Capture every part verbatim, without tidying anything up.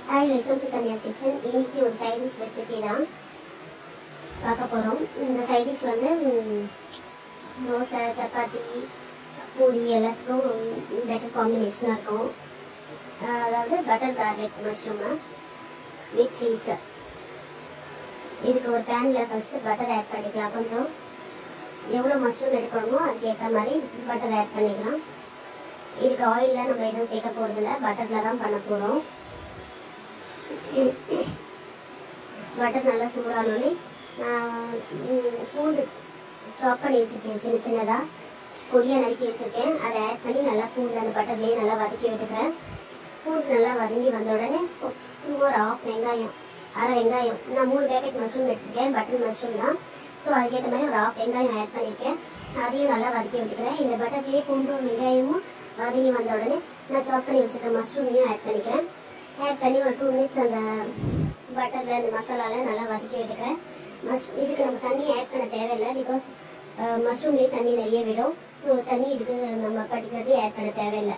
Hi, welcome to Sanya's Kitchen. இன்னைக்கு ஒரு side dish recipe தான் பார்க்க போகிறோம். இந்த சைட் டிஷ் வந்து தோசை, சப்பாத்தி, பூரி எல்லாத்துக்கும் பெட்டர் காம்பினேஷனாக இருக்கும். அதாவது butter garlic mushroom with cheese. இதுக்கு ஒரு பேனில் ஃபஸ்ட்டு பட்டர் ஆட் பண்ணிக்கலாம். கொஞ்சம் எவ்வளோ மஷ்ரூம் எடுக்கணுமோ அதுக்கு ஏற்ற மாதிரி பட்டர் ஆட் பண்ணிக்கலாம். இதுக்கு ஆயிலில் நம்ம எதுவும் சேர்க்க போகிறதில்ல, பட்டரில் தான் பண்ண போகிறோம். பட்டர் நல்லா சூடானோடனே நான் பூண்டு சாப் பண்ணி வச்சுருக்கேன், சின்ன சின்னதாக பொடியாக நறுக்கி வச்சுருக்கேன். அதை ஆட் பண்ணி நல்லா பூண்டு அந்த பட்டர்லேயே நல்லா வதக்கி விட்டுக்கிறேன். பூண்டு நல்லா வதங்கி வந்த உடனே சும்மா ஒரு ஆஃப் வெங்காயம், அரை வெங்காயம், நான் மூணு பேக்கெட் மஷ்ரூம் எடுத்துருக்கேன், பட்டர் மஷ்ரூம் தான். ஸோ அதுக்கேற்ற மாதிரி ஒரு ஆஃப் வெங்காயம் ஆட் பண்ணியிருக்கேன். அதையும் நல்லா வதக்கி விட்டுக்கிறேன். இந்த பட்டர்லேயே பூண்டும் வெங்காயமும் வதங்கி வந்த உடனே நான் சாப் பண்ணி வச்சுருக்க மஷ்ரூமையும் ஆட் பண்ணிக்கிறேன். ஆட் பண்ணி ஒரு டூ மினிட்ஸ் அந்த பட்டரில் அந்த மசாலாவில் நல்லா வதக்கி விட்டுக்கிறேன். மஷ் இதுக்கு நம்ம தண்ணி ஆட் பண்ண தேவையில்லை, பிகாஸ் மஷ்ரூம்லேயே தண்ணி நிறைய விடும். ஸோ தண்ணி இதுக்கு நம்ம பர்டிகுலர்லி ஆட் பண்ண தேவையில்லை.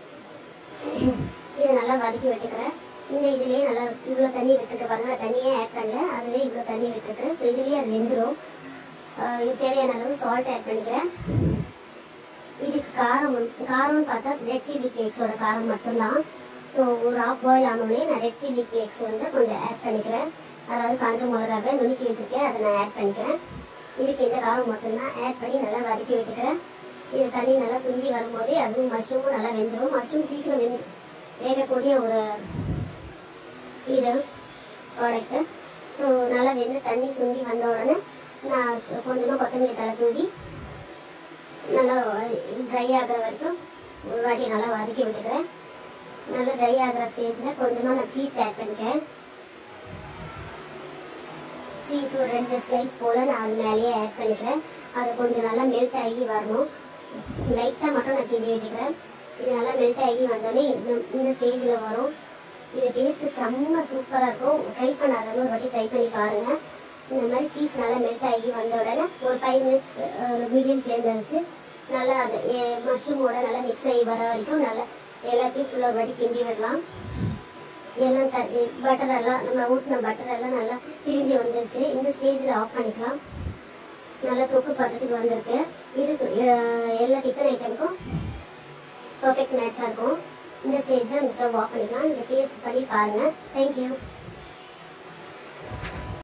இதை நல்லா வதக்கி விட்டுக்கிறேன். இந்த இதுலேயே நல்லா இவ்வளோ தண்ணி விட்டுருக்க பாருங்க, நான் தண்ணியே ஆட் பண்ணல, அதுவே இவ்வளோ தண்ணி விட்டுருக்குறேன். ஸோ இதுலேயே அது வெந்துடும். இது தேவையான அளவு சால்ட் ஆட் பண்ணிக்கிறேன். இதுக்கு காரம் காரம்னு பார்த்தா ரெட் சில்லி ஃப்ளேக்ஸோட காரம் மட்டும்தான். ஸோ ஒரு ஆஃப் பாயில் ஆனோடனே நான் ரெட் சில்லி ஃப்ளேக்ஸ் வந்து கொஞ்சம் ஆட் பண்ணிக்கிறேன். அதாவது காஞ்ச மிளகாவை நுணுக்கி வச்சுருக்கேன், அதை நான் ஆட் பண்ணிக்கிறேன். இதுக்கு இந்த காரம் மட்டும்தான் ஆட் பண்ணி நல்லா வதக்கி விட்டுக்கிறேன். இது தண்ணி நல்லா சுண்டி வரும்போதே அதுவும் மஷ்ரூமும் நல்லா வெந்துடும். மஷ்ரூம் சீக்கிரம் வெந்து வேகக்கூடிய ஒரு இது ப்ராடக்ட்டு. ஸோ நல்லா வெந்து தண்ணி சுண்டி வந்த உடனே நான் கொஞ்சமாக கொத்தமல்லி தலை தூவி நல்லா ட்ரை ஆகிற வரைக்கும் ஒரு வாட்டி நல்லா வதக்கி விட்டுக்கிறேன். நல்லா ட்ரை ஆகிற ஸ்டேஜில் கொஞ்சமாக நான் சீஸ் ஆட் பண்ணிக்கிறேன். சீஸ் ஒரு ரெண்டு ஸ்லைஸ் போல் நான் அது மேலேயே ஆட் பண்ணிக்கிறேன். அது கொஞ்சம் நல்லா மெல்ட் ஆகி வரணும். லைட்டாக மட்டும் நான் கிண்டி விட்டுக்கிறேன். இது நல்லா மெல்ட் ஆகி வந்தோடனே இந்த இந்த ஸ்டேஜில் வரும். இது டேஸ்ட்டு செம்ம சூப்பராக இருக்கும். ட்ரை பண்ணாதவங்க ஒரு வாட்டி ட்ரை பண்ணி பாருங்கள். இந்த மாதிரி சீஸ் நல்லா மெல்ட் ஆகி வந்த உடனே ஒரு ஃபைவ் மினிட்ஸ் மீடியம் ஃப்ளேமில் வச்சு நல்லா அது மஷ்ரூமோட நல்லா மிக்ஸ் ஆகி வர வரைக்கும் நல்லா எல்லாத்தையும் ஃபுல்லாக ஒரு வாட்டி கிண்டி விடலாம். எல்லாம் த பட்டர் எல்லாம் நம்ம ஊற்றின பட்டர் எல்லாம் நல்லா பிரிஞ்சு வந்துருச்சு. இந்த ஸ்டேஜில் ஆஃப் பண்ணிக்கலாம். நல்லா தொக்கு பதத்துக்கு வந்திருக்கு. இது எல்லா டிஃபன் ஐட்டமுக்கும் பர்ஃபெக்ட் மேட்சாக இருக்கும். இந்த ஸ்டேஜில் நம்ம ஸ்டவ் ஆஃப் பண்ணிக்கலாம். இதை டேஸ்ட் பண்ணி பாருங்கள். தேங்க்யூ.